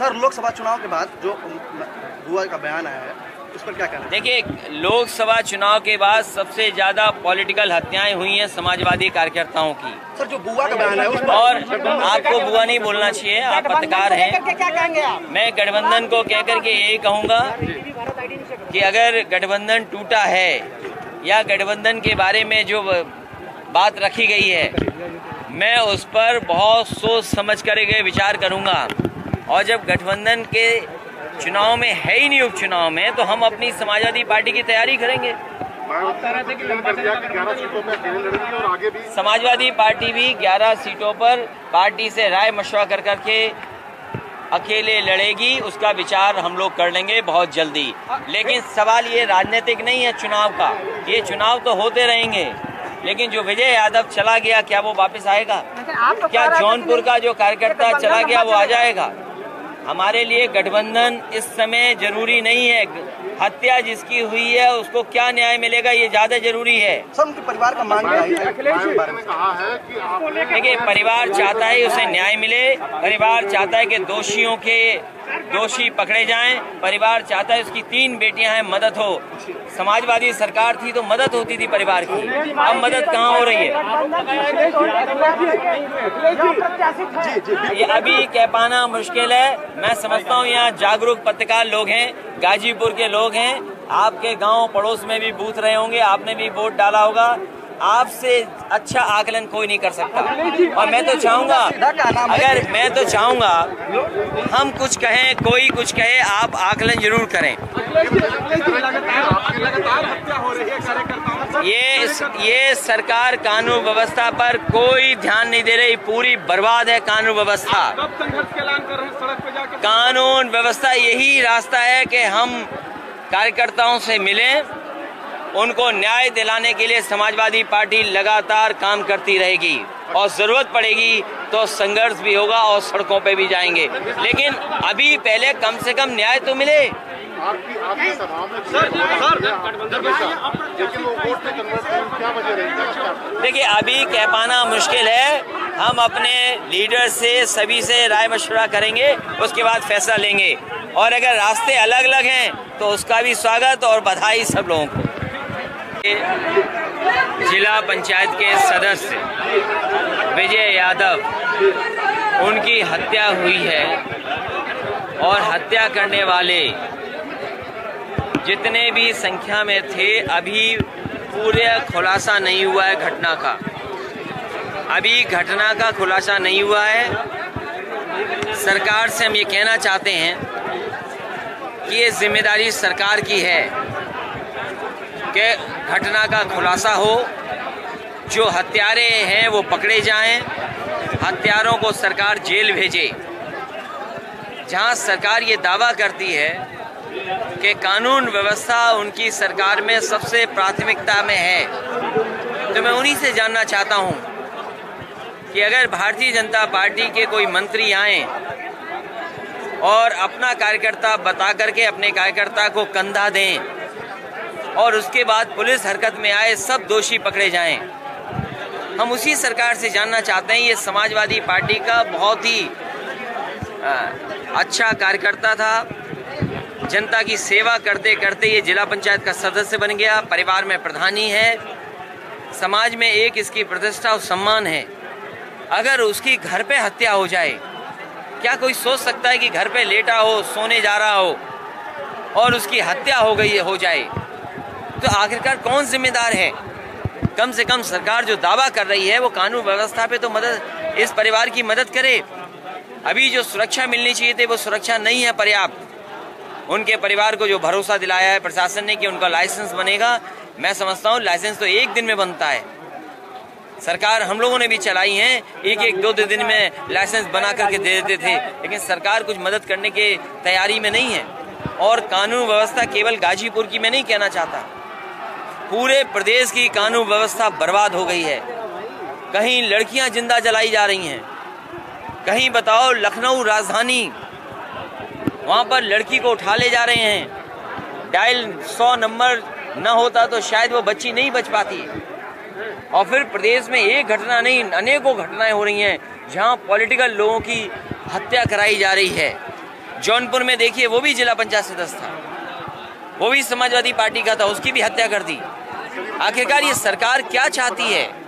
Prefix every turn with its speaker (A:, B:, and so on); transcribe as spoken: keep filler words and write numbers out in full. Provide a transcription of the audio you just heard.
A: Sir, Lok Sabha चुनाव के बाद जो बुआ का बयान आया है उस पर क्या कहना है?
B: देखिए, लोकसभा चुनाव के बाद सबसे ज्यादा पॉलिटिकल हत्याएं हुई हैं समाजवादी कार्यकर्ताओं की।
A: सर, जो बुआ का बयान है उस पर...
B: और आपको बुआ नहीं बोलना चाहिए, आप पत्रकार हैं। मैं गठबंधन को कहकर के यही कहूंगा कि अगर गठबंधन टूटा है या गठबंधन के बारे में जो बात रखी गई है, मैं उस पर बहुत सोच समझ करके विचार करूंगा। और जब गठबंधन के चुनाव में है ही नहीं उपचुनाव में, तो हम अपनी समाजवादी पार्टी की तैयारी करेंगे। समाजवादी पार्टी भी ग्यारह सीटों पर पार्टी से राय मशवरा कर करके अकेले लड़ेगी, उसका विचार हम लोग कर लेंगे बहुत जल्दी। लेकिन सवाल ये राजनीतिक नहीं है चुनाव का, ये चुनाव तो होते रहेंगे, लेकिन जो विजय यादव चला गया क्या वो वापस आएगा? क्या जौनपुर का जो कार्यकर्ता चला गया वो आ जाएगा? हमारे लिए गठबंधन इस समय जरूरी नहीं है। हत्या जिसकी हुई है उसको क्या न्याय मिलेगा ये ज्यादा जरूरी है।
A: सब उनके परिवार का मांग है।
B: देखिए, परिवार चाहता है उसे न्याय मिले, परिवार चाहता है कि दोषियों के दोषी पकड़े जाएं, परिवार चाहता है उसकी तीन बेटियां हैं, मदद हो। समाजवादी सरकार थी तो मदद होती थी परिवार की, अब मदद कहाँ हो रही है? ये अभी कह पाना मुश्किल है। मैं समझता हूँ यहाँ जागरूक पत्रकार लोग हैं, गाजीपुर के लोग हैं, आपके गांव पड़ोस में भी बूथ रहे होंगे, आपने भी वोट डाला होगा। आपसे अच्छा आकलन कोई नहीं कर सकता। और मैं तो चाहूंगा, अगर मैं तो चाहूंगा हम कुछ कहें, कोई कुछ कहे, आप आकलन जरूर करें। ये ये सरकार कानून व्यवस्था पर कोई ध्यान नहीं दे रही, पूरी बर्बाद है कानून व्यवस्था। कानून व्यवस्था यही रास्ता है कि हम कार्यकर्ताओं से मिलें, उनको न्याय दिलाने के लिए समाजवादी पार्टी लगातार काम करती रहेगी और जरूरत पड़ेगी तो संघर्ष भी होगा और सड़कों पे भी जाएंगे। लेकिन अभी पहले कम से कम न्याय तो मिले।
C: आपकी आपकी सभा में सर, लेकिन वो वोट में कन्वर्ट क्या वजह रही? देखिए,
B: अभी कह पाना मुश्किल है। हम अपने लीडर से सभी से राय मशवरा करेंगे, उसके बाद फैसला लेंगे। और अगर रास्ते अलग अलग हैं तो उसका भी स्वागत और बधाई सब लोगों को। जिला पंचायत के सदस्य विजय यादव, उनकी हत्या हुई है और हत्या करने वाले जितने भी संख्या में थे, अभी पूरे खुलासा नहीं हुआ है घटना का। अभी घटना का खुलासा नहीं हुआ है। सरकार से हम ये कहना चाहते हैं कि ये जिम्मेदारी सरकार की है कि घटना का खुलासा हो, जो हत्यारे हैं वो पकड़े जाएं, हत्यारों को सरकार जेल भेजे। जहां सरकार ये दावा करती है कि कानून व्यवस्था उनकी सरकार में सबसे प्राथमिकता में है, तो मैं उन्हीं से जानना चाहता हूं कि अगर भारतीय जनता पार्टी के कोई मंत्री आए और अपना कार्यकर्ता बता करके अपने कार्यकर्ता को कंधा दें और उसके बाद पुलिस हरकत में आए, सब दोषी पकड़े जाएं, हम उसी सरकार से जानना चाहते हैं। ये समाजवादी पार्टी का बहुत ही अच्छा कार्यकर्ता था, जनता की सेवा करते करते ये जिला पंचायत का सदस्य बन गया, परिवार में प्रधानी है, समाज में एक इसकी प्रतिष्ठा और सम्मान है। अगर उसकी घर पे हत्या हो जाए, क्या कोई सोच सकता है कि घर पे लेटा हो, सोने जा रहा हो और उसकी हत्या हो गई हो जाए, तो आखिरकार कौन जिम्मेदार है? कम से कम सरकार जो दावा कर रही है वो कानून व्यवस्था पे तो मदद, इस परिवार की मदद करे। अभी जो सुरक्षा मिलनी चाहिए थी वो सुरक्षा नहीं है पर्याप्त। उनके परिवार को जो भरोसा दिलाया है प्रशासन ने कि उनका लाइसेंस बनेगा, मैं समझता हूँ लाइसेंस तो एक दिन में बनता है। सरकार हम लोगों ने भी चलाई है, एक एक दो दो दिन में लाइसेंस बना करके दे देते थे, लेकिन सरकार कुछ मदद करने की तैयारी में नहीं है। और कानून व्यवस्था केवल गाजीपुर की मैं नहीं कहना चाहता, पूरे प्रदेश की कानून व्यवस्था बर्बाद हो गई है। कहीं लड़कियां जिंदा जलाई जा रही हैं, कहीं बताओ लखनऊ राजधानी, वहां पर लड़की को उठा ले जा रहे हैं। डायल सौ नंबर न होता तो शायद वो बच्ची नहीं बच पाती। और फिर प्रदेश में एक घटना नहीं, अनेकों घटनाएं हो रही हैं जहां पॉलिटिकल लोगों की हत्या कराई जा रही है। जौनपुर में देखिए वो भी जिला पंचायत सदस्य था, वो भी समाजवादी पार्टी का था, उसकी भी हत्या कर दी। आखिरकार ये सरकार क्या चाहती है?